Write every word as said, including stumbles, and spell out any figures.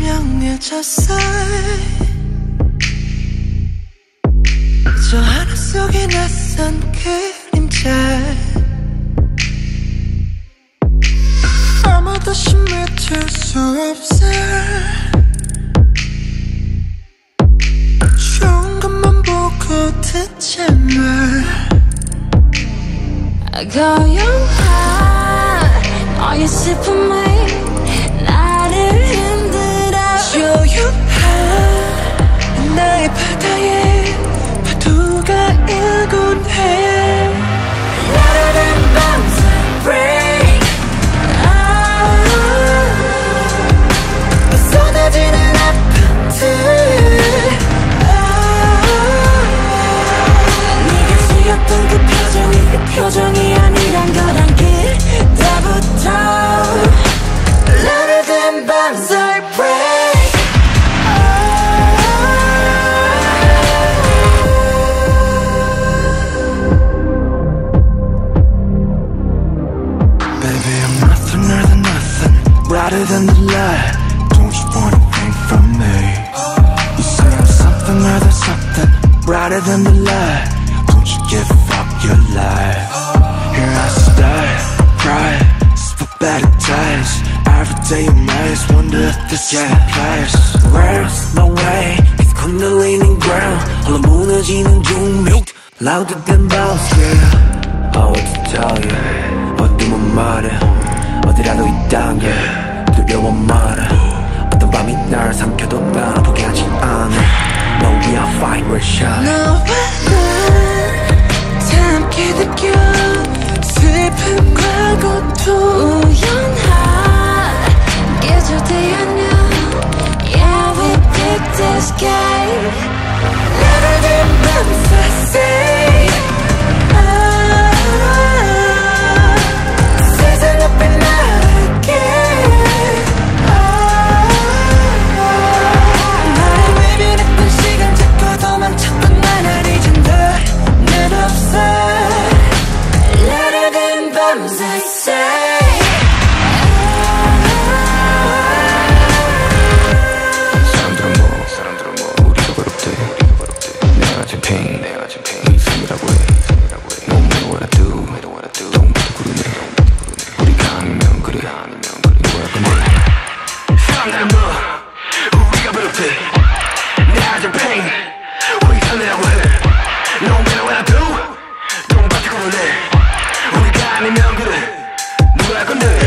투명해졌어. 저 하늘 속에 낯선 그림자. 아무도 심해질 수 없어. 좋은 것만 보고 듣지만 고요한 너의 슬픔이 나를 흔들어. 조용한 나의 바다에 파도가 일곤 해. 나르는 밤새 break. 쏟아지는 아파트. 네가 지었던 그 표정이 그 표정이 아니란 걸 알게 때부터 나르는 밤새 break. Baby, I'm nothing other than nothing, brighter than the light. Don't you want anything from me? You say I'm something other than something, brighter than the light. Don't you give up your life? Here I stay, cry, for better days. Every day you maze, wonder if this is my place. Where's my way? It's 흔들리는 ground, 홀로 무너지는 중력. Louder than bells, yeah. Oh, what to tell you? 어둠은 말해, 어디라도 있단 게 두려워 말해. 어떤 밤이 날 삼켜도 나 포기하지 않아. No, we are fine, we're shine. 너와 나 다 함께 느껴 슬픔과 고통. 우연한 계절이 아냐. Yeah, we picked this game. Never been 밤새 say. 세상 앞에 나갈게. 나의 외면했던 시간 잡고 도망쳤던 나날 잊은 너는 없어. Louder than 밤새 say. 사람들은 뭐 사람들은 뭐 우리가 괴롭대. 내가 가진 pain 내가 가진 pain 있음이라고 해. No matter what I do, don't 구르네. 우리가 아니면 그래 뭐야 근데 사람들은 뭐 우리가 괴롭대. 내가 가진 pain 우리가 아니라고 해. No matter what I do, don't 구르네. 우리가 아니면 그래 뭐야 근데